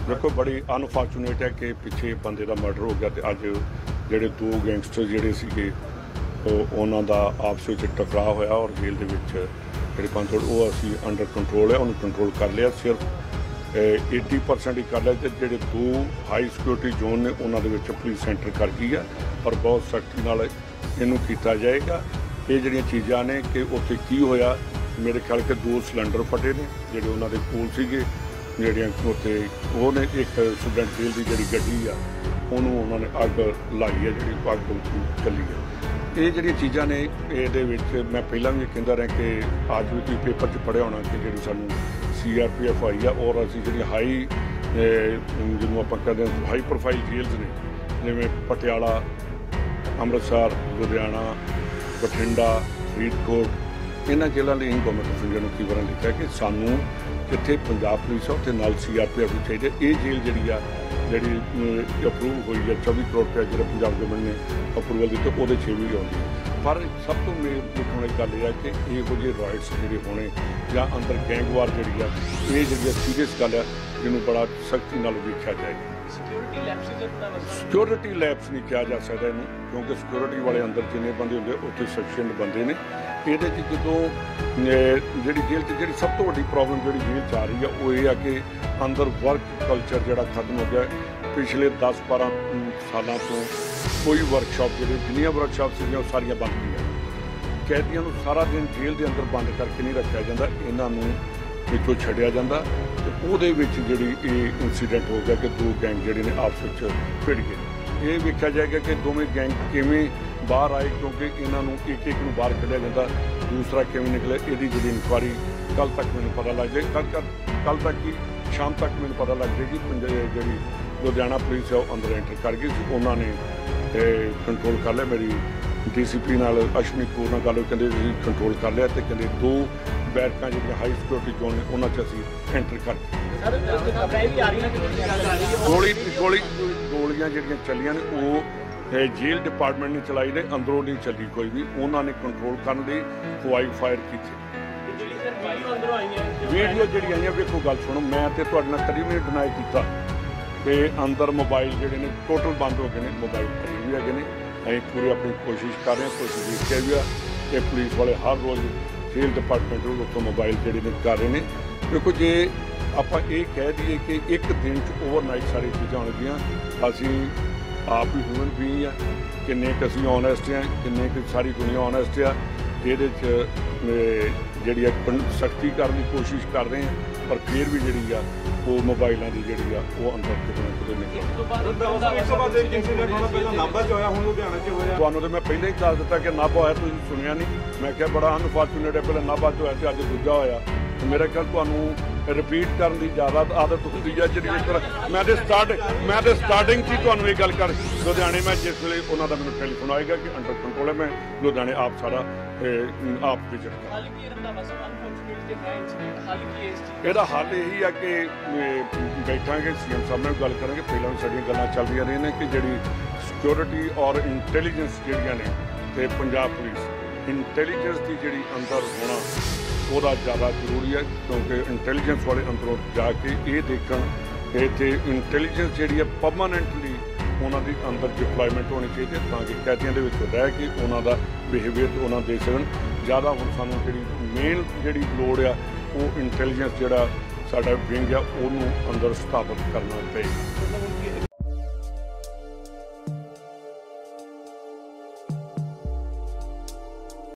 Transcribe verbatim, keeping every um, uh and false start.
देखो बड़ी अनफॉर्चुनेट है कि पिछे बंदे का मर्डर हो गया तो अज ਜਿਹੜੇ दो गैंगस्टर ਜਿਹੜੇ ਸੀਗੇ ਉਹ ਉਹਨਾਂ ਦਾ ਆਪਸ ਵਿੱਚ ਟਕਰਾਅ ਹੋਇਆ ਔਰ ਜੇਲ੍ਹ ਦੇ ਵਿੱਚ ਜਿਹੜੇ ਪੰਜ ਉਹ ਅਸੀਂ ਅੰਡਰ ਕੰਟਰੋਲ ਹੈ ਉਹਨੂੰ ਕੰਟਰੋਲ ਕਰ ਲਿਆ ਸਿਰਫ अस्सी परसेंट ही कर लिया ਤੇ ਜਿਹੜੇ ਦੋ ਹਾਈ ਸਿਕਿਉਰਿਟੀ ਜ਼ੋਨ ਨੇ ਉਹਨਾਂ ਦੇ ਵਿੱਚ ਪੁਲਿਸ ਸੈਂਟਰ ਕਰ ਗਈ ਆ ਔਰ ਬਹੁਤ ਸਖਤੀ ਨਾਲ ਇਹਨੂੰ ਕੀਤਾ ਜਾਏਗਾ। ਇਹ ਜਿਹੜੀਆਂ ਚੀਜ਼ਾਂ ਨੇ ਕਿ ਉੱਥੇ ਕੀ ਹੋਇਆ ਮੇਰੇ ਖਿਆਲ ਕਿ ਦੋ ਸਿਲੰਡਰ ਫਟੇ ਨੇ ਜਿਹੜੇ ਉਹਨਾਂ ਦੇ ਕੋਲ ਸੀਗੇ ਜਿਹੜੀਆਂ ਉੱਥੇ ਉਹ ਨੇ ਇੱਕ ਸਟੂਡੈਂਟ ਜੇਲ੍ਹ ਦੀ ਜਿਹੜੀ ਗੱਡੀ ਆ ਉਹਨੂੰ ਉਹਨਾਂ ਨੇ ਅੱਗ ਲਾਈ ਹੈ ਜਿਹੜੀ ਅੱਗ ਚੱਲੀ ਹੈ। ਇਹ ਜਿਹੜੀਆਂ ਚੀਜ਼ਾਂ ਨੇ ਇਹਦੇ ਵਿੱਚ ਮੈਂ ਪਹਿਲਾਂ ਵੀ ਕਹਿੰਦਾ ਰਿਹਾ ਕਿ ਅੱਜ ਵੀ ਤੁਸੀਂ ਪੇਪਰ 'ਚ ਪੜ੍ਹਿਆ ਹੋਣਾ ਕਿ ਜਿਹੜੀ ਸਾਨੂੰ C R P F I ਆ ਔਰ ਅਸੀਂ ਜਿਹੜੀਆਂ ਹਾਈ ਜਿਹਨੂੰ ਆਪਾਂ ਕਹਿੰਦੇ ਹਾਂ ਹਾਈ ਪ੍ਰੋਫਾਈਲ ਜੇਲ੍ਹ ਨੇ ਜਿਵੇਂ ਪਟਿਆਲਾ ਅੰਮ੍ਰਿਤਸਰ ਲੁਧਿਆਣਾ ਬਠਿੰਡਾ ਫਰੀਦਕੋਟ ਇਹਨਾਂ ਜੇਲ੍ਹਾਂ ਲਈ ਗੌਰਮੈਂਟ ਆਫ ਇੰਡੀਆ ਨੂੰ ਕੀ ਵਾਰਾਂ ਲਿਖਿਆ ਕਿ ਸਾਨੂੰ ਜਿੱਥੇ ਪੰਜਾਬ ਪੁਲਿਸ ਆ ਉੱਥੇ ਨਾਲ ਸੀ ਆਰ ਪੀ ਐਫ ਵੀ ਚਾਹੀਦੇ। ਇਹ ਜੇਲ੍ਹ ਜਿਹੜੀ ਆ ਜਿਹੜੀ ਅਪਰੂਵ ਹੋਈ ਹੈ ਚੌਵੀ ਕਰੋੜ ਰੁਪਏ ਜਿਹੜਾ ਪੰਜਾਬ ਗਵਰਨਮੈਂਟ ਨੇ ਅਪਰੂਵਲ ਦਿੱਤੇ ਉਹਦੇ ਛੇ ਵੀ ਆਉਂਦੀ ਹੈ। ਪਰ ਸਭ ਤੋਂ ਮੇਨ ਦੇਖਣ ਵਾਲੀ ਗੱਲ ਇਹ ਹੈ ਕਿ ਇਹੋ ਜਿਹੇ ਰਾਈਟਸ ਜਿਹੜੇ ਹੋਣੇ ਜਾਂ ਅੰਦਰ ਗੈਂਗਵਾਰ ਜਿਹੜੀ ਆ ਇਹ ਜਿਹੜੀ ਸੀਰੀਅਸ ਗੱਲ ਹੈ ਜਿਹਨੂੰ ਬੜਾ ਸਖਤੀ ਨਾਲ ਵੇਖਿਆ ਜਾਏਗਾ। ਸਿਕਿਉਰਿਟੀ ਲੈਪਸ ਨਹੀਂ ਕਿਹਾ ਜਾ ਸਕਦਾ ਇਹਨੂੰ ਕਿਉਂਕਿ ਸਿਕਿਉਰਿਟੀ ਵਾਲੇ ਅੰਦਰ ਜਿੰਨੇ ਬੰਦੇ ਹੁੰਦੇ ਉੱਥੇ ਸਫੀਸ਼ੀਐਂਟ ਬੰਦੇ ਨੇ। ਇਹਦੇ 'ਚ ਜਦੋਂ ਜਿਹੜੀ ਜੇਲ੍ਹ 'ਚ ਜਿਹੜੀ ਸਭ ਤੋਂ ਵੱਡੀ ਪ੍ਰੋਬਲਮ ਜਿਹੜੀ ਜੇਲ੍ਹ 'ਚ ਆ ਰਹੀ ਆ ਉਹ ਇਹ ਆ ਕਿ ਅੰਦਰ ਵਰਕ ਕਲਚਰ ਜਿਹੜਾ ਖਤਮ ਹੋ ਗਿਆ। ਪਿਛਲੇ ਦਸ ਬਾਰਾਂ ਸਾਲਾਂ ਤੋਂ ਕੋਈ ਵਰਕਸ਼ਾਪ ਜਿਹੜੇ ਜਿੰਨੀਆਂ ਵਰਕਸ਼ਾਪ ਸੀਗੀਆਂ ਉਹ ਸਾਰੀਆਂ ਬੰਦ ਹੋਈਆਂ। ਕੈਦੀਆਂ ਨੂੰ ਸਾਰਾ ਦਿਨ ਜੇਲ੍ਹ ਦੇ ਅੰਦਰ ਬੰਦ ਕਰਕੇ ਨਹੀਂ ਰੱਖਿਆ ਜਾਂਦਾ, ਇਹਨਾਂ ਨੂੰ ਵਿੱਚੋਂ ਛੱਡਿਆ ਜਾਂਦਾ ਤੇ ਉਹਦੇ ਵਿੱਚ ਜਿਹੜੀ ਇਹ ਇਨਸੀਡੈਂਟ ਹੋ ਗਿਆ ਕਿ ਦੋ ਗੈਂਗ ਜਿਹੜੇ ਨੇ ਆਪਸ ਵਿੱਚ ਭਿੜ ਗਏ। ਇਹ ਵੇਖਿਆ ਜਾਏਗਾ ਕਿ ਦੋਵੇਂ ਗੈਂਗ ਕਿਵੇਂ ਬਾਹਰ ਆਏ ਕਿਉਂਕਿ ਇਹਨਾਂ ਨੂੰ ਇੱਕ ਇੱਕ ਨੂੰ ਬਾਹਰ ਕੱਢਿਆ ਜਾਂਦਾ, ਦੂਸਰਾ ਕਿਵੇਂ ਨਿਕਲਿਆ ਇਹਦੀ ਜਿਹੜੀ ਇਨਕੁਆਰੀ ਕੱਲ੍ਹ ਤੱਕ ਮੈਨੂੰ ਪਤਾ ਲੱਗ ਜਾਏ। ਕੱਲ੍ਹ ਕੱਲ੍ਹ ਤੱਕ ਹੀ ਸ਼ਾਮ ਤੱਕ ਮੈਨੂੰ ਪਤਾ ਲੱਗ ਜਾਏਗੀ। ਜਿਹੜੀ ਲੁਧਿਆਣਾ ਪੁਲਿਸ ਹੈ ਉਹ ਅੰਦਰ ਐਂਟਰ ਕਰ ਗਈ ਸੀ, ਉਹਨਾਂ ਨੇ ਕੰਟਰੋਲ ਕਰ ਲਿਆ। ਮੇਰੀ ਡੀ ਸੀ ਪੀ ਨਾਲ ਅਸ਼ਵਨੀ ਕਪੂਰ ਨਾਲ ਗੱਲ ਕਹਿੰਦੇ ਅਸੀਂ ਕੰਟਰੋਲ ਕਰ ਲਿਆ ਤੇ ਕਹਿੰਦੇ ਦੋ ਬੈਰਕਾਂ ਜਿਹੜੀਆਂ ਹਾਈ ਸਿਕਿਉਰਿਟੀ ਜ਼ੋਨ ਨੇ ਉਹਨਾਂ 'ਚ ਅਸੀਂ ਐਂਟਰ ਕਰ ਗੋਲੀ ਗੋਲੀ ਗੋਲੀਆਂ ਜਿਹੜੀਆਂ ਚੱਲੀਆਂ ਨੇ ਉਹ ਜੇਲ੍ਹ ਡਿਪਾਰਟਮੈਂਟ ਨੇ ਚਲਾਈ ਨੇ, ਅੰਦਰੋਂ ਨਹੀਂ ਚੱਲੀ ਕੋਈ ਵੀ। ਉਹਨਾਂ ਨੇ ਕੰਟਰੋਲ ਕਰਨ ਲਈ ਹਵਾਈ ਫਾਇਰ ਕੀਤੀ। ਵੀਡੀਓ ਜਿਹੜੀ ਆਈਆਂ ਵੇਖੋ ਗੱਲ ਸੁਣੋ, ਮੈਂ ਤੇ ਤੁਹਾਡੇ ਨਾਲ ਕਦੀ ਵੀ ਡਿਨਾਈ ਕੀਤਾ ਕਿ ਅੰਦਰ ਮੋਬਾਈਲ ਜਿਹੜੇ ਨੇ ਟੋਟਲ ਬੰਦ ਹੋ ਗਏ ਨੇ, ਮੋਬਾਈਲ ਖਰੀਦ ਵੀ ਹੈਗੇ ਨੇ। ਅਸੀਂ ਪੂਰੀ ਆਪਣੀ ਕੋਸ਼ਿਸ਼ ਕਰ ਰਹੇ ਹਾਂ, ਕੋਸ਼ਿਸ਼ ਦੇਖਿਆ ਵੀ ਆ ਕਿ ਪੁਲਿਸ ਵਾਲੇ ਹਰ ਰੋਜ਼ ਜੇਲ੍ਹ ਡਿਪਾਰਟਮੈਂਟ ਨੂੰ ਉੱਥੋਂ ਮੋਬਾਈਲ ਜਿਹੜੇ ਨੇ ਕਰ ਰਹੇ ਨੇ। ਦੇਖੋ ਜੇ ਆਪਾਂ ਇਹ ਕਹਿ ਦਈਏ ਕਿ ਇੱਕ ਦਿਨ 'ਚ ਓਵਰਨਾਈਟ ਸਾਰੀ ਚੀਜ਼ਾਂ ਹੋਣਗੀਆਂ, ਅਸੀਂ ਆਪ ਹੀ ਹਿਊਮਨ ਬੀਇੰਗ ਆ, ਕਿੰਨੇ ਕੁ ਅਸੀਂ ਓਨੈਸਟ ਆ, ਕਿੰਨੇ ਕੁ ਸਾਰੀ ਦੁਨੀਆ ਓਨੈਸਟ ਆ। ਇਹਦੇ 'ਚ ਜਿਹੜੀ ਆ ਸਖਤੀ ਕਰਨ ਦੀ ਕੋਸ਼ਿਸ਼ ਕਰ ਰਹੇ ਹਾਂ ਪਰ ਫਿਰ ਵੀ ਜਿਹੜੀ ਆ ਉਹ ਮੋਬਾਈਲਾਂ ਦੀ ਜਿਹੜੀ ਆ ਉਹ ਅੰਦਰ ਕਿਤੇ ਨਾ ਕਿਤੇ ਨਿਕਲ। ਤੁਹਾਨੂੰ ਤਾਂ ਮੈਂ ਪਹਿਲਾਂ ਹੀ ਦੱਸ ਦਿੱਤਾ ਕਿ ਨਾਭਾ ਹੋਇਆ, ਤੁਸੀਂ ਸੁਣਿਆ ਨਹੀਂ। ਮੈਂ ਕਿਹਾ ਬੜਾ ਅਨਫੋਰਚੂਨੇਟ ਹੈ, ਪਹਿਲਾਂ ਨਾਭਾ 'ਚ ਹੋਇਆ ਤੇ ਅੱਜ ਦੂਜਾ ਹੋਇਆ। ਮੇਰਾ ਖਿਆਲ ਤੁਹਾਨੂੰ ਰਿਪੀਟ ਕਰਨ ਦੀ ਜ਼ਿਆਦਾ ਆਦਤ ਹੁੰਦੀ ਹੈ ਜਿਹੜੀ ਇਸ ਤਰ੍ਹਾਂ ਮੈਂ ਤੇ ਸਟਾਰਟ ਮੈਂ ਤੇ ਸਟਾਰਟਿੰਗ 'ਚ ਹੀ ਤੁਹਾਨੂੰ ਇਹ ਗੱਲ ਕਰ ਲੁਧਿਆਣੇ ਮੈਂ ਜਿਸ ਵੇਲੇ ਉਹਨਾਂ ਦਾ ਮੈਨੂੰ ਟੈਲੀਫੋਨ ਆਏਗਾ ਕਿ ਅੰਡਰ ਕੰਟਰੋਲ ਹੈ, ਮੈਂ ਲੁਧਿਆਣੇ ਆਪ ਸਾਰਾ ਆਪ ਵਿਜ਼ਿਟ ਕਰਾਂ। ਇਹਦਾ ਹੱਲ ਇਹੀ ਆ ਕਿ ਬੈਠਾਂਗੇ ਸੀ ਐਮ ਸਾਹਿਬ ਨਾਲ ਗੱਲ ਕਰਾਂਗੇ। ਪਹਿਲਾਂ ਵੀ ਸਾਡੀਆਂ ਗੱਲਾਂ ਚੱਲ ਰਹੀਆਂ ਰਹੀਆਂ ਨੇ ਕਿ ਜਿਹੜੀ ਸਿਕਿਉਰਿਟੀ ਔਰ ਇੰਟੈਲੀਜੈਂਸ ਜਿਹੜੀਆਂ ਨੇ ਤੇ ਪੰਜਾਬ ਪੁਲਿਸ ਇੰਟੈਲੀਜੈਂਸ ਦੀ ਜਿਹੜੀ ਅੰਦਰ ਹੋਣਾ ਉਹਦਾ ਜ਼ਿਆਦਾ ਜ਼ਰੂਰੀ ਹੈ ਕਿਉਂਕਿ ਇੰਟੈਲੀਜੈਂਸ ਵਾਲੇ ਅੰਦਰੋਂ ਜਾ ਕੇ ਇਹ ਦੇਖਣ ਕਿ ਇੱਥੇ ਇੰਟੈਲੀਜੈਂਸ ਜਿਹੜੀ ਹੈ ਪਰਮਾਨੈਂਟਲੀ ਉਹਨਾਂ ਦੀ ਅੰਦਰ ਡਿਪਲੋਇਮੈਂਟ ਹੋਣੀ ਚਾਹੀਦੀ ਤਾਂ ਕਿ ਕੈਦੀਆਂ ਦੇ ਵਿੱਚ ਰਹਿ ਕੇ ਉਹਨਾਂ ਦਾ ਬਿਹੇਵੀਅਰ ਉਹਨਾਂ ਦੇ ਸਕਣ। ਜ਼ਿਆਦਾ ਹੁਣ ਸਾਨੂੰ ਜਿਹੜੀ ਮੇਨ ਜਿਹੜੀ ਲੋੜ ਆ ਉਹ ਇੰਟੈਲੀਜੈਂਸ ਜਿਹੜਾ ਸਾਡਾ ਵਿੰਗ ਆ ਉਹਨੂੰ ਅੰਦਰ ਸਥਾਪਿਤ ਕਰਨਾ ਪਏਗਾ।